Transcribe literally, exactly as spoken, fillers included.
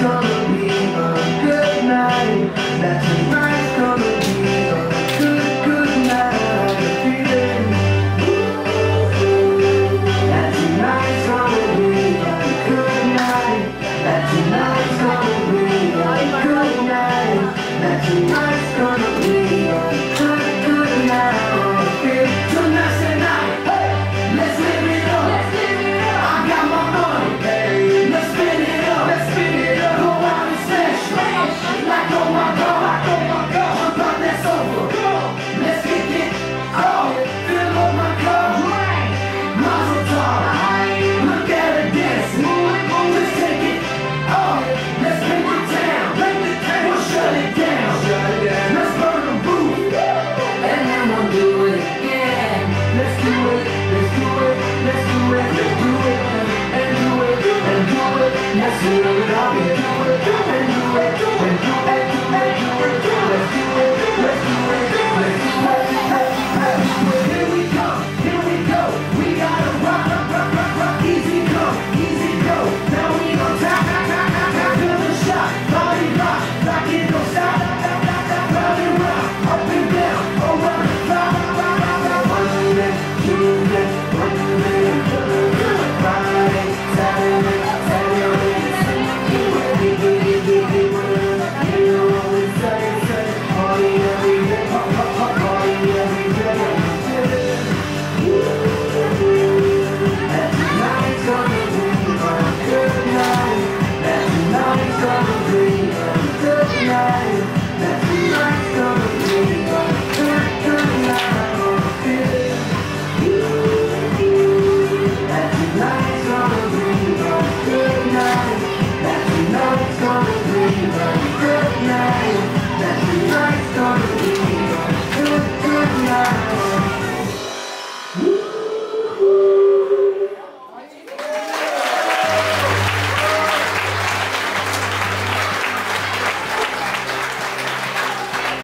gonna be a good night. That tonight's gonna be a good, good night. Feeling. That tonight's gonna be a good night. That tonight's gonna be a good night. That tonight's gonna be a good, good night. Tonight's the night. Hey, let's live it up. Let's live it up. I got my money. Hey, let's spin it up. Let's spin it up. Go out and smash, smash. Like oh my God, like oh my God. Jump out, that's over. Go. Let's get it. Oh, fill up my cup. Mazel tov. Look at her dance. Let's take it. Oh, let's paint the town. Paint the town. We'll shut it down. Shut it down. Let's burn the booth. And then we'll do it again. Let's do it. Let's do it. Let's do it. Let's do it. And do it. And do it. Let's do it up and do it. And do it. And do it. And do it. Let's do it. Let's do it. Let's do it. Here we come. Here we go. We gotta rock, rock, rock, rock, rock. Easy come, easy go. Now we gon' tap, tap, tap, tap, tap. Feel the shot. Body rock. Rock it, don't stop. Round and round. Up and down. Around the clock. One minute, two minutes, one minute. Friday, Saturday, Saturday, Sunday. You know what we say, say. Party every day. Party every day. And tonight's gonna be a good night. And tonight's gonna be a good night. And tonight's gonna be a good, good night. And tonight's gonna be a good night. And tonight's gonna be a good night. And tonight's gonna be a good, good night.